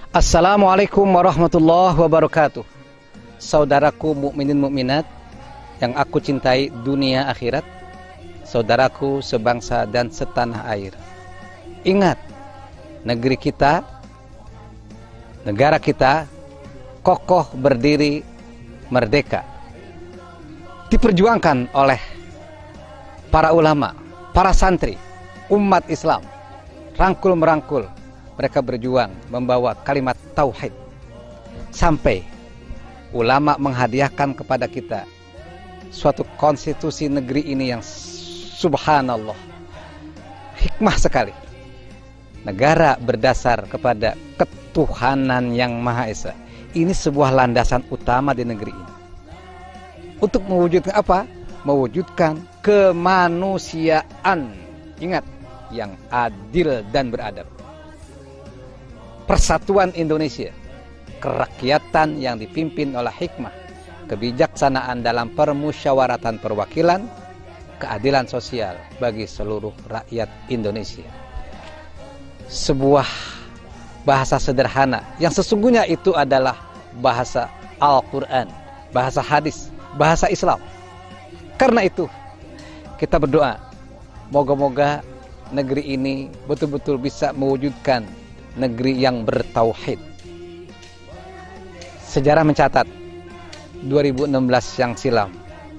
Assalamualaikum warahmatullahi wabarakatuh. Saudaraku mukminin mukminat yang aku cintai dunia akhirat, saudaraku sebangsa dan setanah air. Ingat, negeri kita, negara kita kokoh berdiri merdeka, diperjuangkan oleh para ulama, para santri, umat Islam, rangkul merangkul. Mereka berjuang membawa kalimat tauhid sampai ulama menghadiahkan kepada kita suatu konstitusi negeri ini yang subhanallah hikmah sekali. Negara berdasar kepada ketuhanan yang Maha Esa. Ini sebuah landasan utama di negeri ini. Untuk mewujudkan apa? Mewujudkan kemanusiaan. Ingat, yang adil dan beradab. Persatuan Indonesia, kerakyatan yang dipimpin oleh hikmah, kebijaksanaan dalam permusyawaratan perwakilan, keadilan sosial bagi seluruh rakyat Indonesia. Sebuah bahasa sederhana yang sesungguhnya itu adalah bahasa Al-Quran, bahasa hadis, bahasa Islam. Karena itu kita berdoa, moga-moga negeri ini betul-betul bisa mewujudkan negeri yang bertauhid. Sejarah mencatat 2016 yang silam,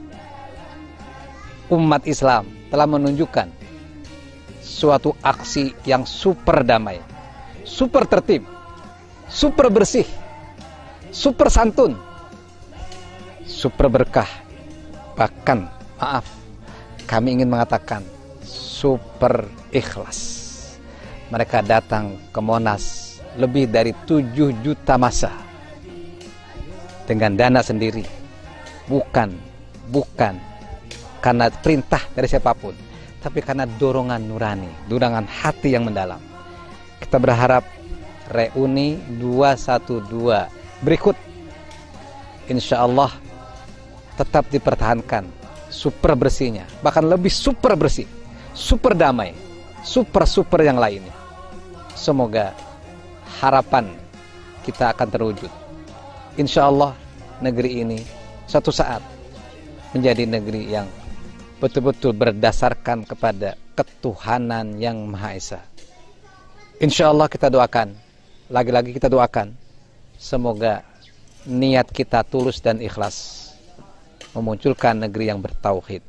umat Islam telah menunjukkan suatu aksi yang super damai, super tertib, super bersih, super santun, super berkah. Bahkan, maaf, kami ingin mengatakan super ikhlas. Mereka datang ke Monas lebih dari 7 juta massa dengan dana sendiri, bukan karena perintah dari siapapun, tapi karena dorongan nurani, dorongan hati yang mendalam. Kita berharap reuni 212 berikut insya Allah tetap dipertahankan super bersihnya, bahkan lebih super bersih, super damai, super yang lainnya. Semoga harapan kita akan terwujud. Insya Allah negeri ini suatu saat menjadi negeri yang betul-betul berdasarkan kepada ketuhanan yang Maha Esa. Insya Allah kita doakan, lagi-lagi kita doakan, semoga niat kita tulus dan ikhlas memunculkan negeri yang bertauhid.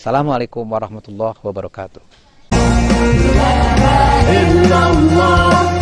Assalamualaikum warahmatullahi wabarakatuh.